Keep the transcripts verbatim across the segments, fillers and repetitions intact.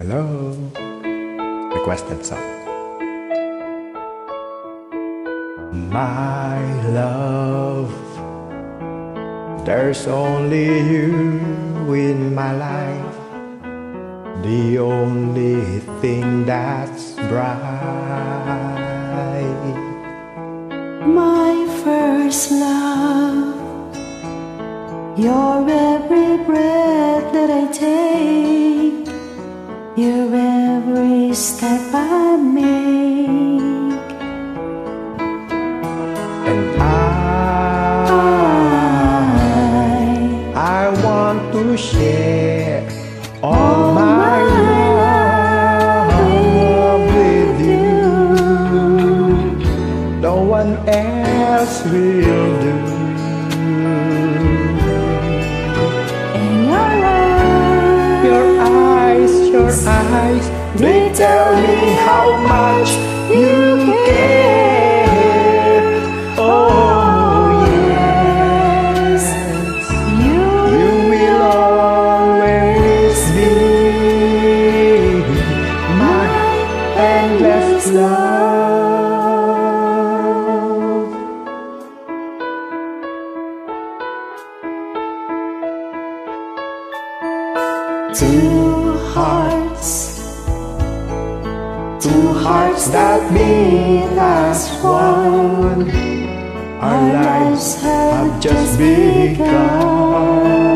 Hello. Requested song. My love, there's only you in my life, the only thing that's bright. My first love, your every breath that I take, your every step I make, and I, I, I want to share all my love with you. No one else will do. Your eyes, they tell me how much you care. Oh yes, you, you will always be my endless love. Two hearts, two hearts that beat as one. Our lives have just begun.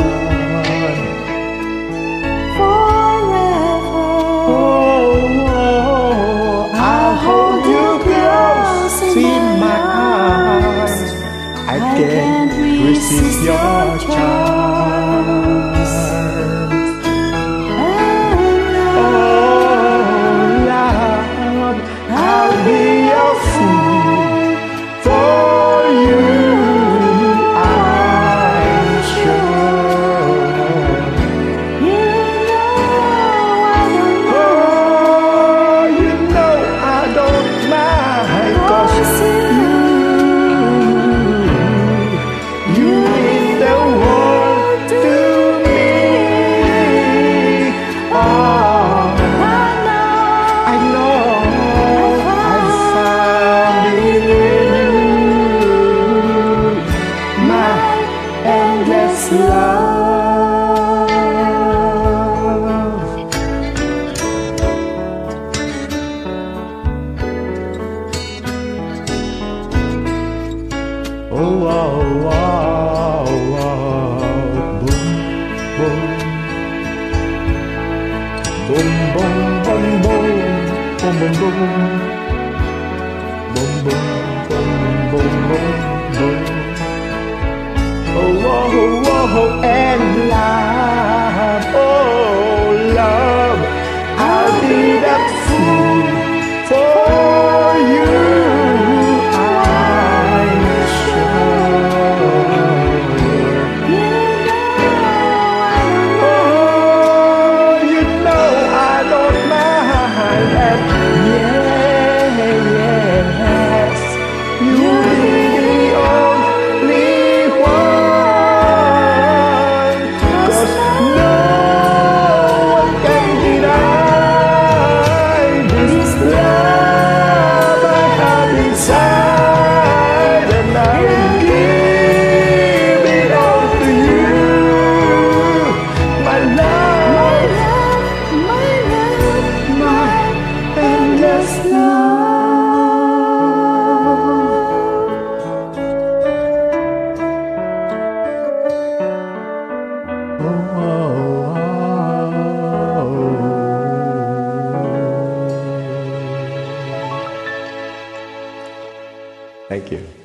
Forever, oh, oh, I'll hold you close in my arms. I can't resist your charms. Oh, oh, oh, oh, boom, boom, boom, boom, boom, boom, boom, boom, boom, boom, boom, boom, boom, boom, boom. Oh, oh, oh, oh, and love, oh, love, I'll be that fool for you. Thank you.